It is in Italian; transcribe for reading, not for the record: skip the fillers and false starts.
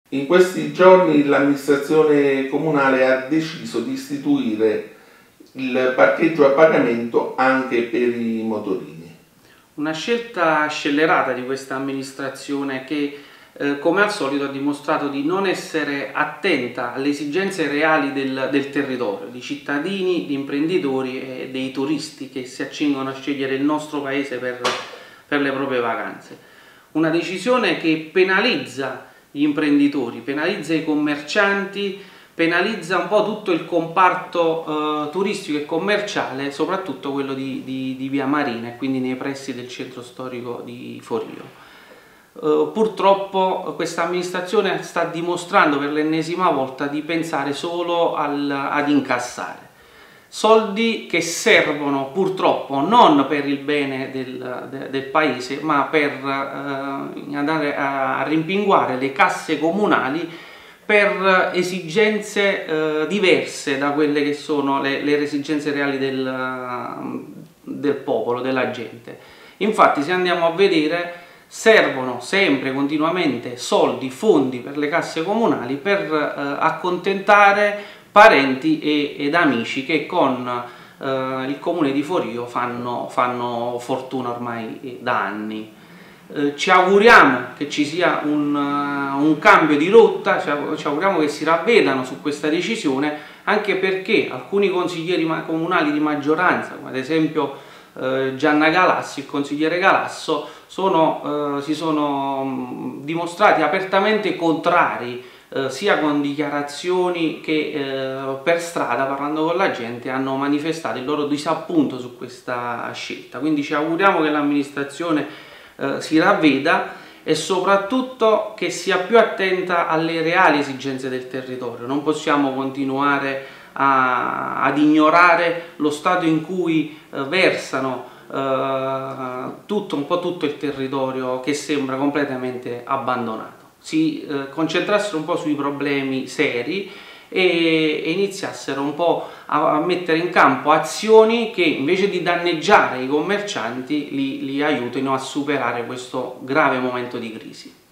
In questi giorni l'amministrazione comunale ha deciso di istituire il parcheggio a pagamento anche per i motorini. Una scelta scellerata di questa amministrazione che come al solito ha dimostrato di non essere attenta alle esigenze reali del territorio, di cittadini, di imprenditori e dei turisti che si accingono a scegliere il nostro paese per le proprie vacanze. Una decisione che penalizza gli imprenditori, penalizza i commercianti, penalizza un po' tutto il comparto turistico e commerciale, soprattutto quello di Via Marina e quindi nei pressi del centro storico di Forio. Purtroppo questa amministrazione sta dimostrando per l'ennesima volta di pensare solo ad incassare. Soldi che servono purtroppo non per il bene del paese, ma per andare a rimpinguare le casse comunali per esigenze diverse da quelle che sono le esigenze reali del popolo, della gente. Infatti, se andiamo a vedere, servono sempre, continuamente, soldi, fondi per le casse comunali per accontentare parenti ed amici che con il comune di Forio fanno fortuna ormai da anni. Ci auguriamo che ci sia un cambio di rotta, ci auguriamo che si ravvedano su questa decisione, anche perché alcuni consiglieri comunali di maggioranza, come ad esempio Gianna Galassi, il consigliere Galasso, si sono dimostrati apertamente contrari, sia con dichiarazioni che per strada, parlando con la gente, hanno manifestato il loro disappunto su questa scelta. Quindi ci auguriamo che l'amministrazione si ravveda e soprattutto che sia più attenta alle reali esigenze del territorio. Non possiamo continuare ad ignorare lo stato in cui versano un po' tutto il territorio, che sembra completamente abbandonato. Si concentrassero un po' sui problemi seri e iniziassero un po' a mettere in campo azioni che invece di danneggiare i commercianti li aiutino a superare questo grave momento di crisi.